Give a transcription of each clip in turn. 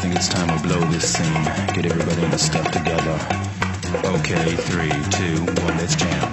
think it's time we blow this scene. Get everybody in the stuff together. Okay, 3, 2, 1, let's jam.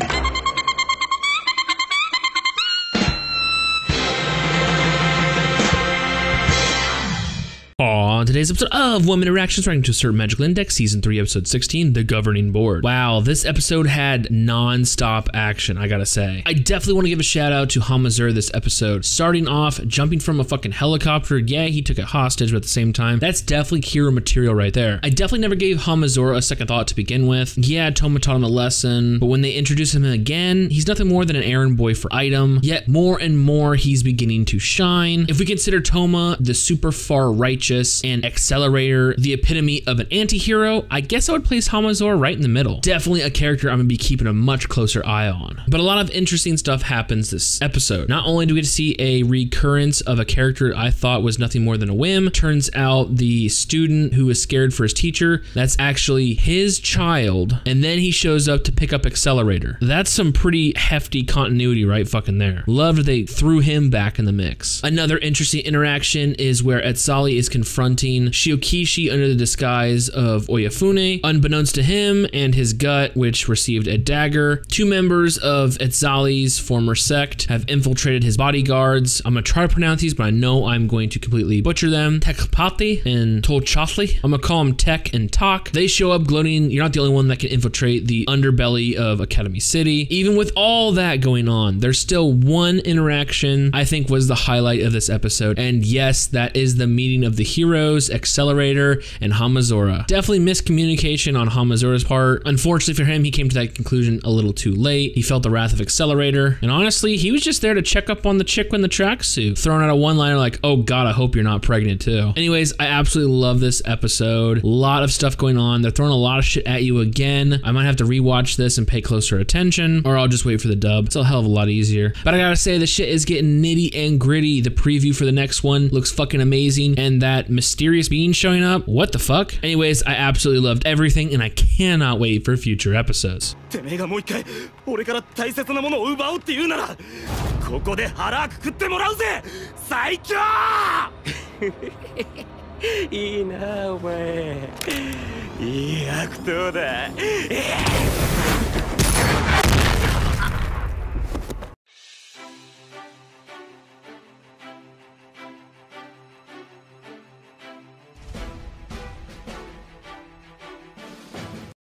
On today's episode of 1 Minute Reactions, ranking to a certain magical index, season 3, episode 16, The Governing Board. Wow, this episode had non-stop action, I gotta say. I definitely want to give a shout out to Hamazura this episode. Starting off, jumping from a fucking helicopter. Yeah, he took it hostage, but at the same time, that's definitely hero material right there. I definitely never gave Hamazura a second thought to begin with. Yeah, Toma taught him a lesson, but when they introduce him again, he's nothing more than an errand boy for item. Yet more and more, he's beginning to shine. If we consider Toma the super far righteous and Accelerator the epitome of an anti-hero, I guess I would place Hamazura right in the middle. Definitely a character I'm gonna be keeping a much closer eye on. But a lot of interesting stuff happens this episode. Not only do we get to see a recurrence of a character I thought was nothing more than a whim, turns out the student who was scared for his teacher, that's actually his child, and then he shows up to pick up Accelerator. That's some pretty hefty continuity right fucking there. Loved they threw him back in the mix. Another interesting interaction is where Etzali is confronting Shokugeki under the disguise of Oyafune. Unbeknownst to him and his gut, which received a dagger, two members of Etzali's former sect have infiltrated his bodyguards. I'm gonna try to pronounce these, but I know I'm going to completely butcher them. Tekpati and Tolchafli. I'm gonna call them Tech and Talk. They show up gloating, you're not the only one that can infiltrate the underbelly of Academy City. Even with all that going on, there's still one interaction I think was the highlight of this episode, and yes, that is the meeting of the heroes, Accelerator, and Hamazura. Definitely miscommunication on Hamazura's part. Unfortunately for him, he came to that conclusion a little too late. He felt the wrath of Accelerator, and honestly, he was just there to check up on the chick in the tracksuit, throwing out a one-liner like, oh god, I hope you're not pregnant too. Anyways, I absolutely love this episode. A lot of stuff going on. They're throwing a lot of shit at you again. I might have to rewatch this and pay closer attention, or I'll just wait for the dub. It's a hell of a lot easier. But I gotta say, the shit is getting nitty and gritty. The preview for the next one looks fucking amazing, and that mysterious being showing up, what the fuck? Anyways, I absolutely loved everything, and I cannot wait for future episodes.